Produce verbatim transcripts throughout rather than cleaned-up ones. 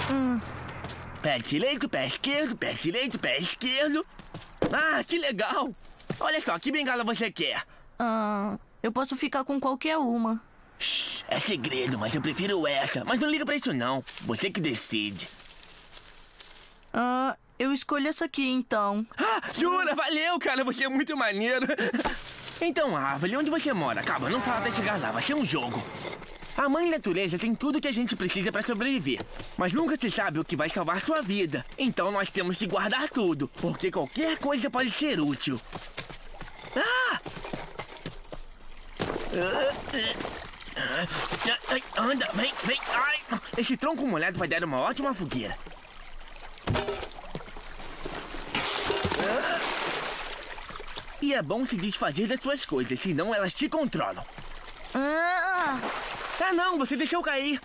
Hum. Pé direito, pé esquerdo, pé direito, pé esquerdo. Ah, que legal. Olha só, que bengala você quer? Ah, eu posso ficar com qualquer uma. Shhh, é segredo, mas eu prefiro essa. Mas não liga pra isso não, você que decide. Ah, eu escolho essa aqui, então. Ah, jura? Valeu, cara, você é muito maneiro. Então, Árvore, onde você mora? Calma, não fala até chegar lá, vai ser um jogo. A mãe natureza tem tudo que a gente precisa pra sobreviver. Mas nunca se sabe o que vai salvar sua vida. Então nós temos que guardar tudo, porque qualquer coisa pode ser útil. Ah! Anda, vem, vem. Ai, esse tronco molhado vai dar uma ótima fogueira. E é bom se desfazer das suas coisas, senão elas te controlam. Ah, Ah, não, você deixou cair.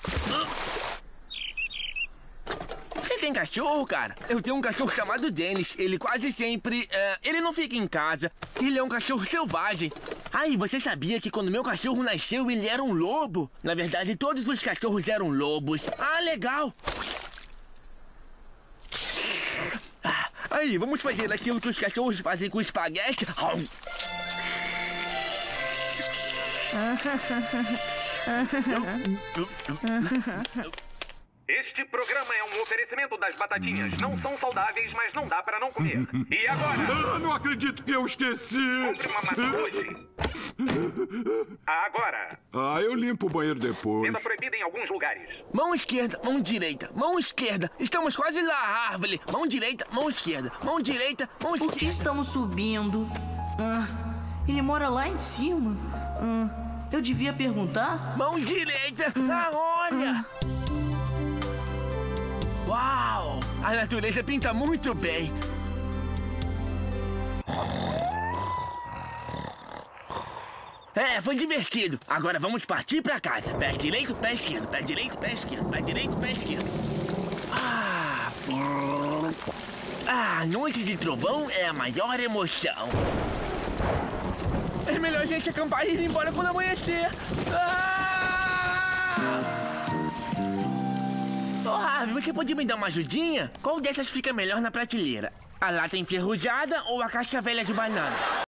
Você tem cachorro, cara? Eu tenho um cachorro chamado Dennis. Ele quase sempre... Uh, ele não fica em casa. Ele é um cachorro selvagem. Ah, e você sabia que quando meu cachorro nasceu, ele era um lobo? Na verdade, todos os cachorros eram lobos. Ah, legal. Ah, aí, vamos fazer aquilo que os cachorros fazem com espaguete. Este programa é um oferecimento das batatinhas. Não são saudáveis, mas não dá para não comer. E agora? Ah, não acredito que eu esqueci! Compre uma maçã hoje. Agora. Ah, eu limpo o banheiro depois. Venda proibida em alguns lugares. Mão esquerda, mão direita, mão esquerda. Estamos quase lá, Árvore. Mão direita, mão esquerda, mão direita, mão por que esquerda. estamos subindo? Ah, ele mora lá em cima. Ah, eu devia perguntar? Mão direita. Ah, olha. Uau! A natureza pinta muito bem. É, foi divertido. Agora vamos partir pra casa. Pé direito, pé esquerdo. Pé direito, pé esquerdo. Pé direito, pé esquerdo. Ah, ah, noite de trovão é a maior emoção. É melhor a gente acampar e ir embora quando amanhecer. Ah! Ô, Harvey, você podia me dar uma ajudinha? Qual dessas fica melhor na prateleira? A lata enferrujada ou a casca velha de banana?